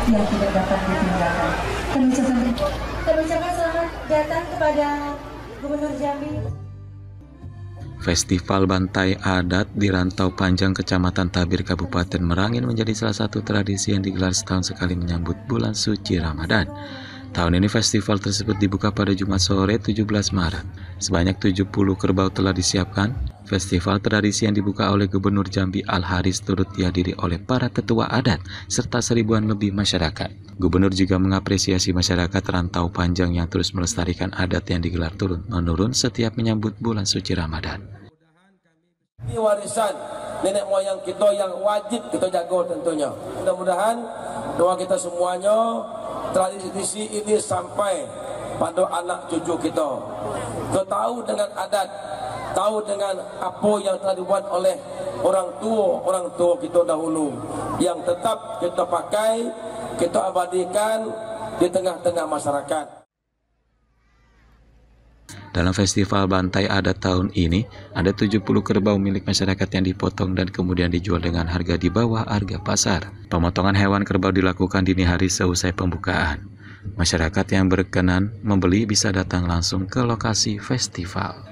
yang tidak dapat ditinggalkan. Kami ucapkan selamat datang kepada Gubernur Jambi. Festival Bantai Adat di Rantau Panjang, Kecamatan Tabir, Kabupaten Merangin menjadi salah satu tradisi yang digelar setahun sekali menyambut bulan suci Ramadan. Tahun ini festival tersebut dibuka pada Jumat sore 17 Maret. Sebanyak 70 kerbau telah disiapkan. Festival tradisi yang dibuka oleh Gubernur Jambi Al-Haris turut dihadiri oleh para tetua adat serta seribuan lebih masyarakat. Gubernur juga mengapresiasi masyarakat Rantau Panjang yang terus melestarikan adat yang digelar turun-menurun setiap menyambut bulan suci Ramadan. Ini warisan nenek moyang kita yang wajib kita jaga tentunya. Mudah-mudahan doa kita semuanya tradisi ini sampai pada anak cucu kita. Kita tahu dengan adat, tahu dengan apa yang telah dibuat oleh orang tua kita dahulu, yang tetap kita pakai, kita abadikan di tengah-tengah masyarakat. Dalam festival Bantai Adat tahun ini, ada 70 kerbau milik masyarakat yang dipotong dan kemudian dijual dengan harga di bawah harga pasar. Pemotongan hewan kerbau dilakukan dini hari seusai pembukaan. Masyarakat yang berkenan membeli bisa datang langsung ke lokasi festival.